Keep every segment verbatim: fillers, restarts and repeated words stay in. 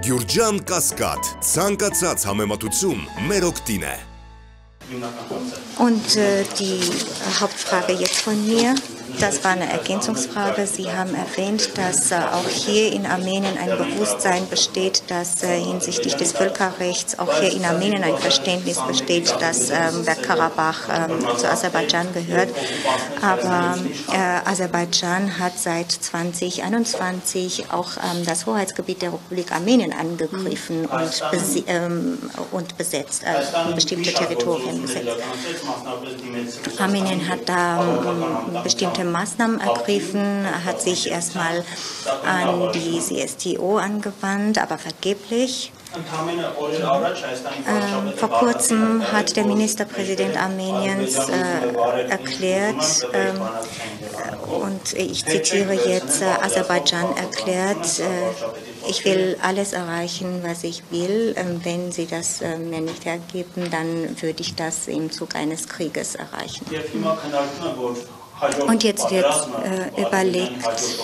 Գյուրջան Կասկադ, ցանկացած համեմատություն մեր օգտին է։ Und äh, die Hauptfrage jetzt von mir, das war eine Ergänzungsfrage. Sie haben erwähnt, dass äh, auch hier in Armenien ein Bewusstsein besteht, dass äh, hinsichtlich des Völkerrechts auch hier in Armenien ein Verständnis besteht, dass ähm, Bergkarabach ähm, zu Aserbaidschan gehört. Aber äh, Aserbaidschan hat seit zwanzig einundzwanzig auch ähm, das Hoheitsgebiet der Republik Armenien angegriffen und, bes ähm, und besetzt, äh, bestimmte Territorien besetzt. Armenien hat da ähm, bestimmte Maßnahmen ergriffen, hat sich erstmal an die C S T O angewandt, aber vergeblich. Ähm, vor kurzem hat der Ministerpräsident Armeniens äh, erklärt, ähm, und ich zitiere jetzt, äh, Aserbaidschan erklärt, äh, ich will alles erreichen, was ich will. Ähm, wenn Sie das äh, mir nicht ergeben, dann würde ich das im Zug eines Krieges erreichen. Und jetzt wird äh, überlegt,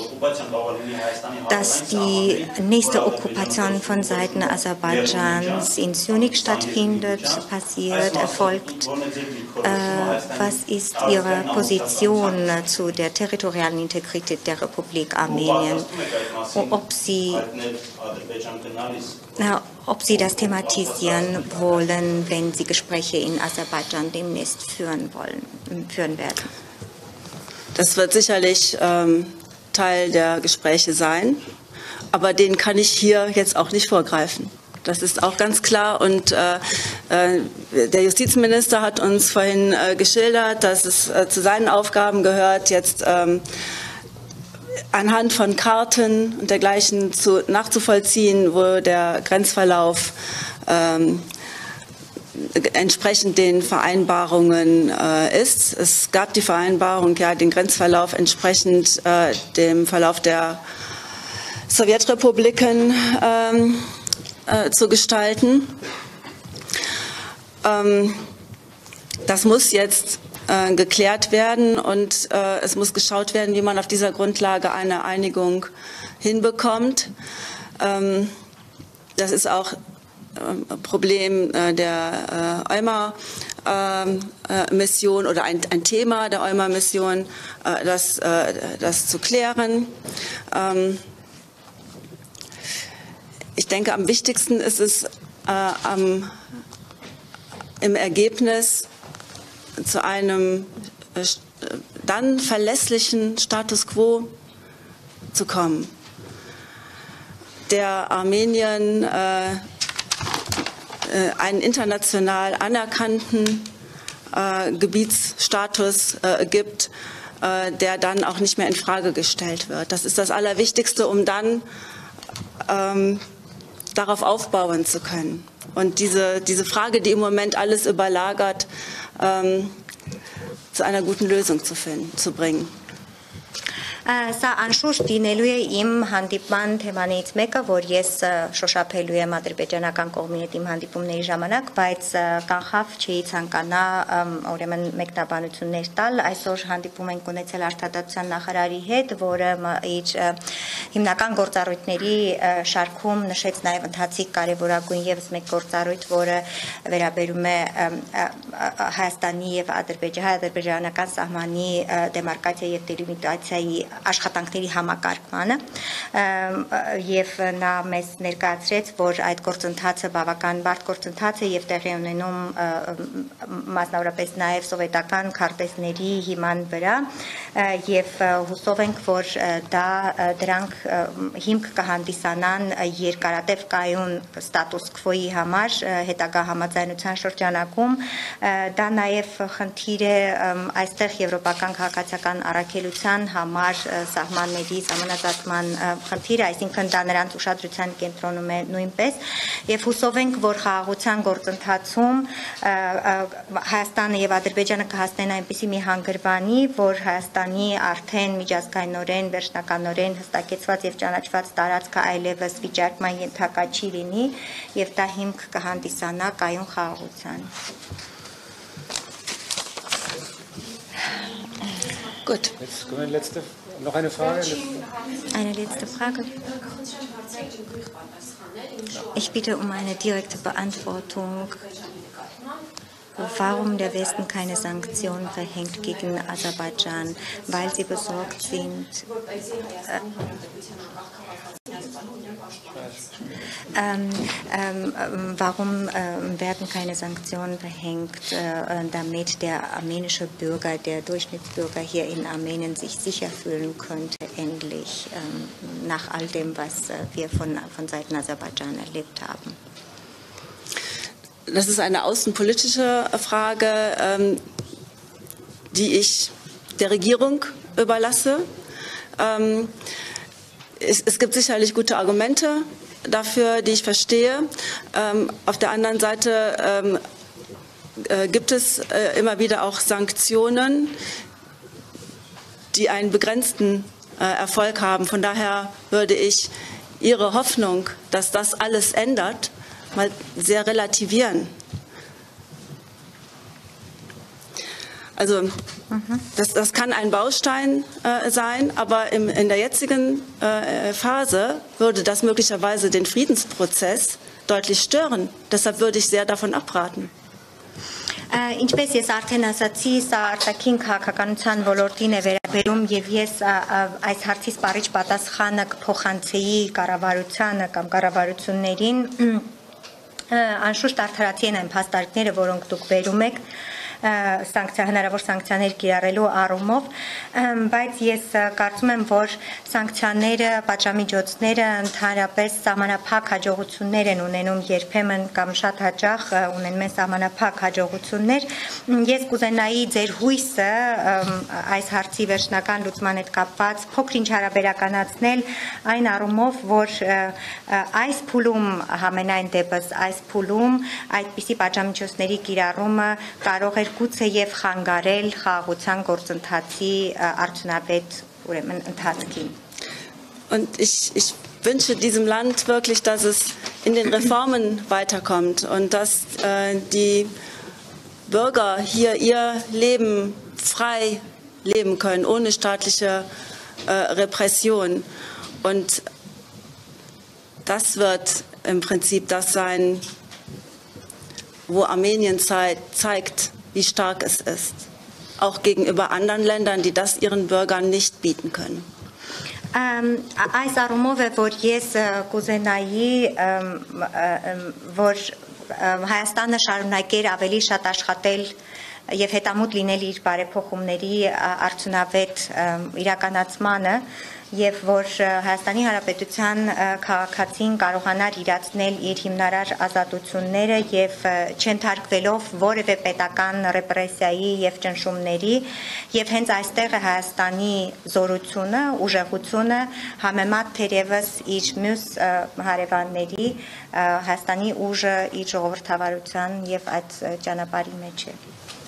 dass die nächste Okkupation von Seiten Aserbaidschans in Syunik stattfindet, passiert, erfolgt. Äh, was ist Ihre Position zu der territorialen Integrität der Republik Armenien? Ob Sie, äh, ob Sie das thematisieren wollen, wenn Sie Gespräche in Aserbaidschan demnächst führen wollen, führen werden? Das wird sicherlich ähm, Teil der Gespräche sein, aber den kann ich hier jetzt auch nicht vorgreifen. Das ist auch ganz klar. Und äh, äh, der Justizminister hat uns vorhin äh, geschildert, dass es äh, zu seinen Aufgaben gehört, jetzt ähm, anhand von Karten und dergleichen zu, nachzuvollziehen, wo der Grenzverlauf ähm, entsprechend den Vereinbarungen äh, ist. Es gab die Vereinbarung, ja, den Grenzverlauf entsprechend äh, dem Verlauf der Sowjetrepubliken ähm, äh, zu gestalten. Ähm, das muss jetzt äh, geklärt werden und äh, es muss geschaut werden, wie man auf dieser Grundlage eine Einigung hinbekommt. Ähm, das ist auch Problem der äh, EUMA-Mission äh, oder ein, ein Thema der EUMA-Mission, äh, das, äh, das zu klären. Ähm, ich denke, am wichtigsten ist es, äh, am, im Ergebnis zu einem äh, dann verlässlichen Status quo zu kommen, der Armenien äh, einen international anerkannten äh, Gebietsstatus äh, gibt, äh, der dann auch nicht mehr in Frage gestellt wird. Das ist das Allerwichtigste, um dann ähm, darauf aufbauen zu können. Und diese, diese Frage, die im Moment alles überlagert, ähm, zu einer guten Lösung zu finden, zu bringen. Սա անշուշտ լինելու է իմ հանդիպման թեմանից մեկը, որ ես շոշափելու եմ ադրբեջանական կողմի հետ իմ հանդիպումների ժամանակ, բայց կանխավ չի ցանկանա ուրեմն մեկնաբանություններ տալ։ Այսօր հանդիպում ենք ունեցել արտադատության նախարարի հետ, որը իր հիմնական գործառույթների շարքում նշեց նաև ընթացիկ կարևորագույն եւս մեկ գործառույթ, որը վերաբերում է Հայաստանի եւ Ադրբեջանական սահմանի դեմարկացիա եւ դելիմիտացիայի աշխատանքների համակարգմանը եւ նա մեզ ներկայացրեց, որ այդ գործընթացը բավական բարդ գործընթաց է եւ տեղի ունենում մասնավորապես նաեւ սովետական քարտեզների հիման վրա եւ հուսով ենք, որ դա դրանք հիմք կհանդիսանան երկարատև կայուն ստատուս քվոյի համար հետագա համաձայնության շրջանակում։ Դա նաեւ խնդիր է այստեղ եվրոպական քաղաքացիական առաքելության համար սահմանների համանազատման խնդիրը, այսինքն դա նրանց ուշադրության կենտրոնում է նույնպես եւ հուսով ենք, որ խաղաղության գործընթացում Հայաստանը եւ Ադրբեջանը կհասնեն այնպիսի մի հանգրվանի, որ Հայաստանի արդեն միջազգայինորեն վերջնականորեն հստակեցված եւ ճանաչված տարածքը այլևս վիճարկման ենթակա չի լինի եւ դա հիմք կհանդիսանա կայուն խաղաղության։ Gut. Jetzt kommt eine letzte, noch eine Frage. Eine letzte Frage. Ich bitte um eine direkte Beantwortung, warum der Westen keine Sanktionen verhängt gegen Aserbaidschan, weil sie besorgt sind. Äh, Ähm, ähm, warum ähm, werden keine Sanktionen verhängt, äh, damit der armenische Bürger, der Durchschnittsbürger hier in Armenien sich sicher fühlen könnte, endlich ähm, nach all dem, was äh, wir von, von Seiten Aserbaidschan erlebt haben? Das ist eine außenpolitische Frage, ähm, die ich der Regierung überlasse. Ähm, es, es gibt sicherlich gute Argumente dafür, die ich verstehe. Ähm, auf der anderen Seite ähm, äh, gibt es äh, immer wieder auch Sanktionen, die einen begrenzten äh, Erfolg haben. Von daher würde ich Ihre Hoffnung, dass das alles ändert, mal sehr relativieren. Also das, das kann ein Baustein äh, sein, aber im, in der jetzigen äh, Phase würde das möglicherweise den Friedensprozess deutlich stören. Deshalb würde ich sehr davon abraten. Ինչպես ես արդեն ասացի, սա արտաքին քաղաքականության ոլորտին է վերաբերում եւ ես այս հարցի սպառիչ պատասխանը կփոխանցեի կառավարությանը կամ կառավարություններին անշուշտ արդարացի են այն փաստարկները, որոնք դուք բերում եք սանկցիա հնարավոր սանկցիաներ կիրառելու առումով, բայց ես կարծում եմ, որ սանկցիաները, պատժամիջոցները ընդհանրապես սահմանափակ հաջողություններ են ունենում երբեմն կամ շատ հաճախ ունենում են սահմանափակ հաջողություններ։ Ես կուզենայի ձեր հույսը այս հարցի վերջնական լուծման հետ կապված փոքր-ինչ հարաբերականացնել այն առումով, որ այս փուլում համենայն դեպս այս փուլում այդպիսի պատժամիջոցների կիրառումը կարող է գուցե եւ խանգարել խաղաղության գործընթացի արդյունավետ ուրեմն ընթացքին։ Und ich, ich wünsche diesem Land wirklich, dass es in den Reformen weiterkommt und dass äh, die Bürger hier ihr Leben frei leben können, ohne staatliche äh, Repression. Und das wird im Prinzip das sein, wo Armenien zeigt, wie stark es ist, auch gegenüber anderen Ländern, die das ihren Bürgern nicht bieten können. Այս առումով է, որ ես կուզենայի, որ Հայաստանը շարունակեր ավելի շատ աշխատել եւ հետամուտ լինել իր բարեփոխումների արդյունավետ իրականացմանը եւ որ Հայաստանի Հանրապետության քաղաքացին կարողանար իրացնել իր հիմնարար ազատությունները եւ չընթարկվելով որևէ պետական ռեպրեսիայի եւ ճնշումների եւ հենց այստեղ է Հայաստանի զորությունը, ուժեղությունը համեմատ թերևս իր մյուս հարևանների Հայաստանի ուժը իր ժողովրդավարության եւ այդ ճանապարհի մեջ է։